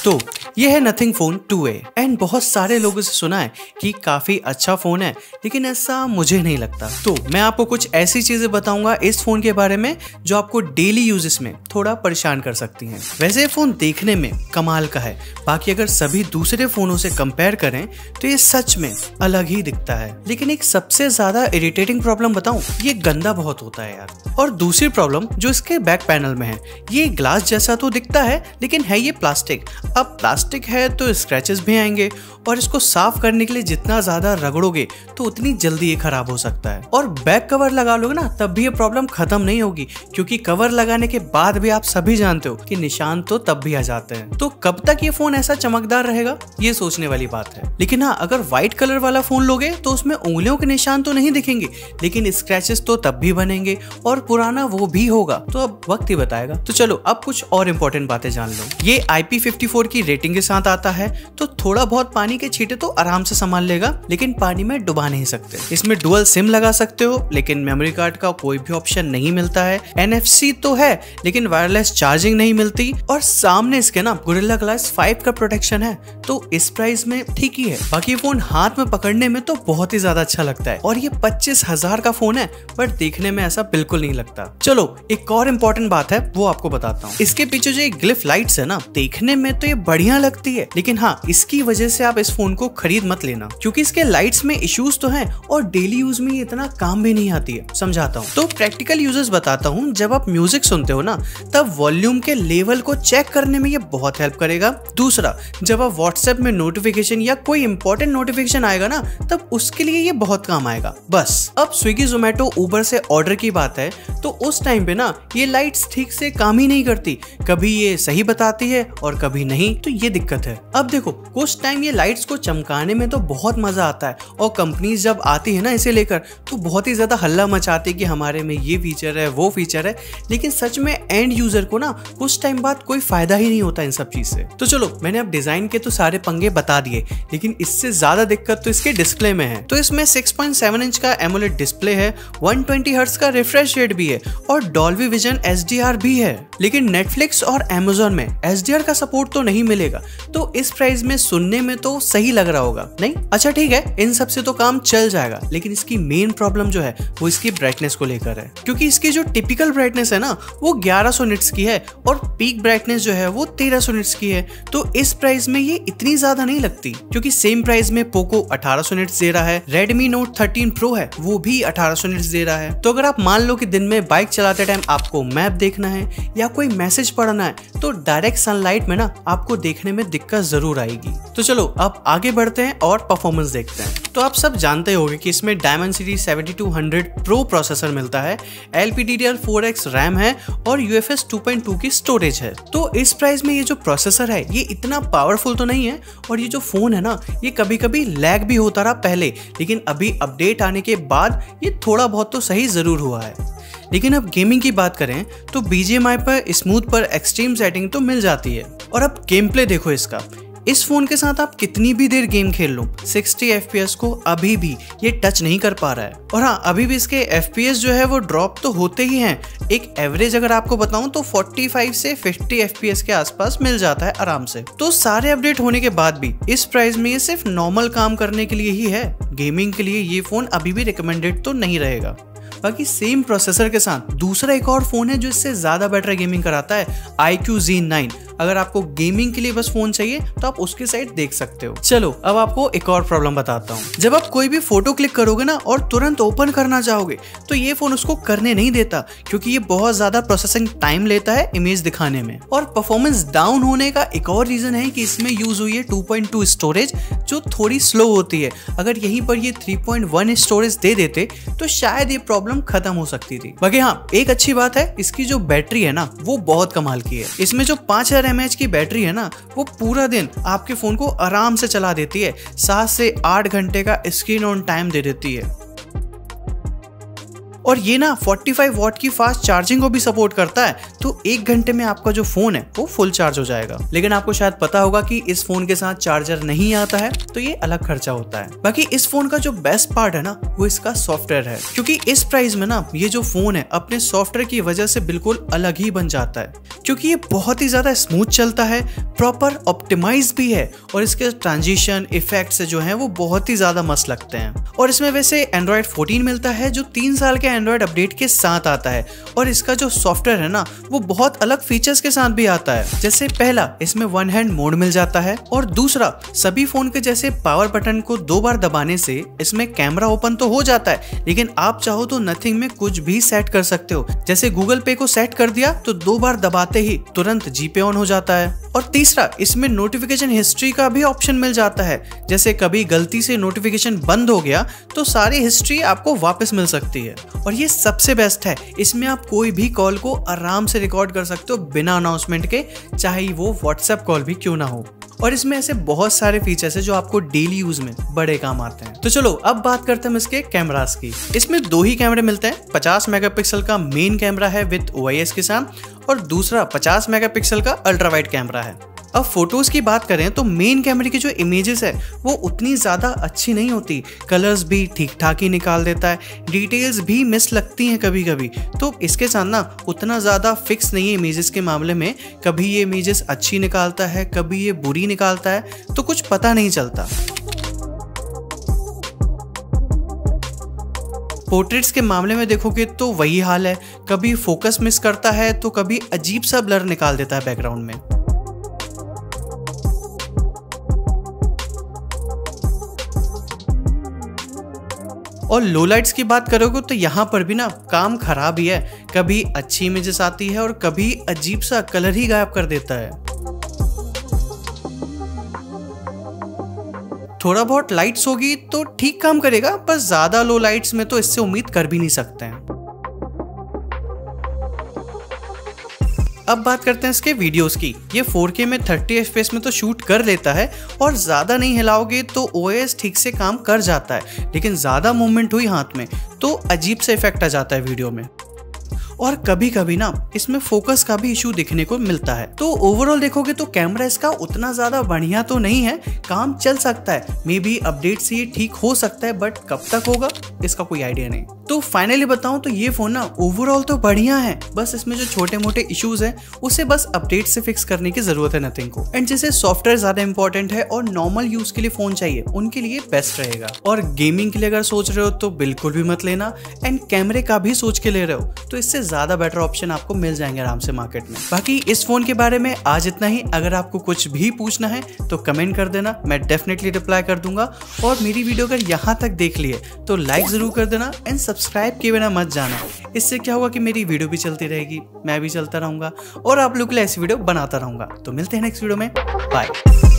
तो ये है नथिंग फोन 2A एंड बहुत सारे लोगों से सुना है कि काफी अच्छा फोन है, लेकिन ऐसा मुझे नहीं लगता। तो मैं आपको कुछ ऐसी चीजें बताऊंगा इस फोन के बारे में जो आपको डेली यूजेस में थोड़ा परेशान कर सकती हैं। वैसे ये फोन देखने में कमाल का है, बाकी अगर सभी दूसरे फोनों से कंपेयर करें तो ये सच में अलग ही दिखता है। लेकिन एक सबसे ज्यादा इरिटेटिंग प्रॉब्लम बताऊं, ये गंदा बहुत होता है यार। और दूसरी प्रॉब्लम जो इसके बैक पैनल में है, ये ग्लास जैसा तो दिखता है लेकिन है ये प्लास्टिक। अब प्लास्टिक है तो स्क्रैचेस भी आएंगे और इसको साफ करने के लिए जितना ज्यादा रगड़ोगे तो उतनी जल्दी ये खराब हो सकता है। और बैक कवर लगा लोगे ना तब भी ये प्रॉब्लम खत्म नहीं होगी, क्योंकि कवर लगाने के बाद भी आप सभी जानते हो कि निशान तो तब भी आ जाते हैं। तो कब तक ये फोन ऐसा चमकदार रहेगा, ये सोचने वाली बात है। लेकिन हाँ, अगर व्हाइट कलर वाला फोन लोगे तो उसमें उंगलियों के निशान तो नहीं दिखेंगे, लेकिन स्क्रैचेस तो तब भी बनेंगे और पुराना वो भी होगा। तो अब वक्त ही बताएगा। तो चलो अब कुछ और इंपॉर्टेंट बातें जान लो। ये IP54 की रेटिंग के साथ आता है, तो थोड़ा बहुत पानी के छींटे तो आराम से संभाल लेगा, लेकिन पानी में डुबा नहीं सकते। इसमें डुअल सिम लगा सकते हो, लेकिन मेमोरी कार्ड का कोई भी ऑप्शन नहीं मिलता है। NFC तो है लेकिन वायरलेस चार्जिंग नहीं मिलती, और सामने इसके ना गोरिल्ला ग्लास 5 का प्रोटेक्शन है, तो इस प्राइस में ठीक ही है। बाकी फोन हाथ में पकड़ने में तो बहुत ही ज्यादा अच्छा लगता है, और ये 25,000 का फोन है, बट देखने में ऐसा बिल्कुल नहीं लगता। चलो एक और इम्पोर्टेंट बात है वो आपको बताता हूँ। इसके पीछे जो ये ग्लिफ लाइट्स है ना, देखने में तो ये बढ़िया लगती है, लेकिन हाँ, इसकी वजह से आप इस फोन को खरीद मत लेना, क्योंकि इसके लाइट्स में इश्यूज तो हैं और डेली यूज में ये इतना काम भी नहीं आती है। समझाता हूँ। तो प्रैक्टिकल यूजेस बताता हूँ। जब आप म्यूजिक सुनते हो ना, तब वॉल्यूम के लेवल को चेक करने में ये बहुत हेल्प करेगा। दूसरा, जब आप व्हाट्सएप में नोटिफिकेशन या कोई इंपॉर्टेंट नोटिफिकेशन आएगा ना, तब उसके लिए ये बहुत काम आएगा। बस अब स्विगी, जोमेटो, उबर से ऑर्डर की बात है, तो उस टाइम पे ना ये लाइट्स ठीक से काम ही नहीं करती। कभी ये सही बताती है और कभी नहीं, तो ये दिक्कत है। अब देखो, कुछ टाइम ये लाइट्स को चमकाने में तो बहुत मजा आता है, और कंपनीज जब आती है ना इसे लेकर, तो बहुत ही ज्यादा हल्ला मचाती है कि हमारे में ये फीचर है, वो फीचर है, लेकिन सच में एंड यूजर को ना कुछ टाइम बाद कोई फायदा ही नहीं होता इन सब चीज से। तो चलो, मैंने अब डिजाइन के तो सारे पंगे बता दिए, लेकिन इससे ज्यादा दिक्कत तो इसके डिस्प्ले में है। तो इसमें 6.7 इंच का एमोलेड डिस्प्ले है, 120 हर्ट्ज का रिफ्रेश रेट भी है, और डॉल्बी विजन HDR भी है। लेकिन नेटफ्लिक्स और Amazon में HDR का सपोर्ट तो नहीं मिलेगा, तो इस प्राइस में सुनने में तो सही लग रहा होगा नहीं? अच्छा ठीक है, इन सब से तो काम चल जाएगा, लेकिन इसकी मेन प्रॉब्लम जो है वो इसकी ब्राइटनेस को लेकर है, क्योंकि इसकी जो टिपिकल ब्राइटनेस है ना, वो 1100 निट्स की है, और पीक ब्राइटनेस जो है वो 1300 निट्स की है। तो इस प्राइस में ये इतनी ज्यादा नहीं लगती, क्योंकि सेम प्राइस में पोको 1800 निट्स दे रहा है, Redmi Note 13 Pro है वो भी 1800 निट्स दे रहा है। तो अगर आप मान लो कि दिन में बाइक चलाते टाइम आपको मैप देखना है या कोई मैसेज पढ़ना है, तो डायरेक्ट सनलाइट में ना आपको देखने में दिक्कत जरूर आएगी। तो चलो अब आगे बढ़ते हैं और परफॉर्मेंस देखते हैं। तो आप सब जानते होंगे कि इसमें Dimensity 7200 Pro प्रोसेसर मिलता है, LPDDR4X रैम है, और UFS 2.2 की स्टोरेज है। तो इस प्राइस में ये जो प्रोसेसर है ये इतना पावरफुल तो नहीं है, और ये जो फोन है ना, ये कभी कभी लैग भी होता रहा पहले, लेकिन अभी अपडेट आने के बाद ये थोड़ा बहुत तो सही जरूर हुआ है। लेकिन अब गेमिंग की बात करें तो BGMI पर, स्मूथ पर एक्सट्रीम सेटिंग तो मिल जाती है। और अब गेम प्ले देखो इसका, इस फोन के साथ आप कितनी भी देर गेम खेल लो, 60 FPS को अभी भी ये टच नहीं कर पा रहा है। और हाँ, अभी भी इसके FPS जो है वो ड्रॉप तो होते ही हैं। एक एवरेज अगर आपको बताऊं तो 45 से 50 FPS के आसपास मिल जाता है आराम से। तो सारे अपडेट होने के बाद भी इस प्राइस में ये सिर्फ नॉर्मल काम करने के लिए ही है। गेमिंग के लिए ये फोन अभी भी रिकमेंडेड तो नहीं रहेगा। बाकी सेम प्रोसेसर के साथ दूसरा एक और फोन है जो इससे ज्यादा बेटर गेमिंग कराता है, iQOO Z9। अगर आपको गेमिंग के लिए बस फोन चाहिए तो आप उसके साइड देख सकते हो। चलो अब आपको एक और प्रॉब्लम बताता हूँ। जब आप कोई भी फोटो क्लिक करोगे ना और तुरंत ओपन करना चाहोगे, तो ये फोन उसको करने नहीं देता, क्योंकि ये बहुत ज्यादा प्रोसेसिंग टाइम लेता है इमेज दिखाने में। और परफॉर्मेंस डाउन होने का एक और रीजन है कि इसमें यूज हुई है 2.2 स्टोरेज, जो थोड़ी स्लो होती है। अगर यहीं पर ये 3.1 स्टोरेज दे देते तो शायद ये प्रॉब्लम खत्म हो सकती थी। बाकी हाँ, एक अच्छी बात है, इसकी जो बैटरी है ना वो बहुत कमाल की है। इसमें जो 5000 mAh की बैटरी है ना, वो पूरा दिन आपके फोन को आराम से चला देती है। 7 से 8 घंटे का स्क्रीन ऑन टाइम दे देती है। और ये ना 45 वॉट की फास्ट चार्जिंग को भी सपोर्ट करता है, तो 1 घंटे में आपका जो फोन है वो फुल चार्ज हो जाएगा। लेकिन आपको शायद पता होगा कि इस फोन के साथ चार्जर नहीं आता है, तो ये अलग खर्चा होता है। बाकी इस फोन का जो बेस्ट पार्ट है ना वो इसका सॉफ्टवेयर है, क्योंकि इस प्राइस में ना ये जो फोन है अपने सॉफ्टवेयर की वजह से बिल्कुल अलग ही बन जाता है, क्योंकि ये बहुत ही ज्यादा स्मूथ चलता है, प्रॉपर ऑप्टिमाइज भी है और इसके ट्रांजिशन इफेक्ट्स जो हैं वो बहुत ही ज्यादा मस्त लगते हैं। और इसमें वैसे एंड्रॉइड 14 मिलता है जो 3 साल के एंड्रॉइड अपडेट के साथ आता है, और इसका जो सॉफ्टवेयर है ना वो बहुत अलग फीचर्स के साथ भी आता है। जैसे पहला, इसमें वन हैंड मोड मिल जाता है, और दूसरा, सभी फोन के जैसे पावर बटन को 2 बार दबाने से इसमें कैमरा ओपन तो हो जाता है, लेकिन आप चाहो तो नथिंग में कुछ भी सेट कर सकते हो। जैसे गूगल पे को सेट कर दिया तो 2 बार दबाते ही तुरंत जीपे ऑन हो जाता है। और तीसरा, इसमें नोटिफिकेशन हिस्ट्री का भी ऑप्शन मिल जाता है, जैसे कभी गलती से नोटिफिकेशन बंद हो गया तो सारी हिस्ट्री आपको वापस मिल सकती है। और ये सबसे बेस्ट है, इसमें आप कोई भी कॉल को आराम से रिकॉर्ड कर सकते हो बिना अनाउंसमेंट के, चाहे वो व्हाट्सएप कॉल भी क्यों ना हो। और इसमें ऐसे बहुत सारे फीचर्स है जो आपको डेली यूज में बड़े काम आते हैं। तो चलो अब बात करते हैं इसके कैमरास की। इसमें 2 ही कैमरे मिलते हैं। 50 मेगापिक्सल का मेन कैमरा है विद OIS के साथ, और दूसरा 50 मेगापिक्सल का अल्ट्रा वाइड कैमरा है। अब फोटोज की बात करें तो मेन कैमरे की जो इमेजेस है वो उतनी ज़्यादा अच्छी नहीं होती, कलर्स भी ठीक ठाक ही निकाल देता है, डिटेल्स भी मिस लगती हैं कभी कभी। तो इसके साथ ना उतना ज़्यादा फिक्स नहीं है इमेजेस के मामले में, कभी ये इमेजेस अच्छी निकालता है, कभी ये बुरी निकालता है, तो कुछ पता नहीं चलता। पोर्ट्रेट्स के मामले में देखोगे तो वही हाल है, कभी फोकस मिस करता है तो कभी अजीब सा ब्लर निकाल देता है बैकग्राउंड में। और लो लाइट्स की बात करोगे तो यहाँ पर भी ना काम खराब ही है, कभी अच्छी इमेजेस आती है और कभी अजीब सा कलर ही गायब कर देता है। थोड़ा बहुत लाइट्स होगी तो ठीक काम करेगा, पर ज्यादा लो लाइट्स में तो इससे उम्मीद कर भी नहीं सकते हैं। अब बात करते हैं इसके वीडियोस की। ये 4K में 30 FPS में तो शूट कर लेता है, और ज़्यादा नहीं हिलाओगे तो OIS ठीक से काम कर जाता है, लेकिन ज़्यादा मूवमेंट हुई हाथ में तो अजीब सा इफेक्ट आ जाता है वीडियो में। और कभी कभी ना इसमें फोकस का भी इशू दिखने को मिलता है। तो ओवरऑल देखोगे तो कैमरा इसका उतना ज्यादा बढ़िया तो नहीं है, काम चल सकता है, मे बी अपडेट से ये ठीक हो सकता है, बट कब तक होगा इसका कोई आइडिया नहीं। तो फाइनली बताऊं तो ये फोन ना ओवरऑल तो बढ़िया है, बस इसमें जो छोटे मोटे इश्यूज हैं उसे बस अपडेट से फिक्स करने की जरूरत है नथिंग को। एंड जैसे सॉफ्टवेयर ज्यादा इंपॉर्टेंट है और नॉर्मल यूज के लिए फोन चाहिए उनके लिए बेस्ट रहेगा। और गेमिंग के लिए अगर सोच रहे हो तो बिल्कुल भी मत लेना, एंड कैमरे का भी सोच के ले रहे हो तो इससे ज्यादा बेटर ऑप्शन आपको मिल जाएंगे आराम से मार्केट में। बाकी इस फोन के बारे में आज इतना ही। अगर आपको कुछ भी पूछना है तो कमेंट कर देना, मैं डेफिनेटली रिप्लाई कर दूंगा। और मेरी वीडियो अगर यहाँ तक देख लिए तो लाइक जरूर कर देना, एंड सब्सक्राइब किए बिना मत जाना। इससे क्या होगा कि मेरी वीडियो भी चलती रहेगी, मैं भी चलता रहूंगा और आप लोग के लिए ऐसी वीडियो बनाता रहूंगा। तो मिलते हैं नेक्स्ट वीडियो में, बाय।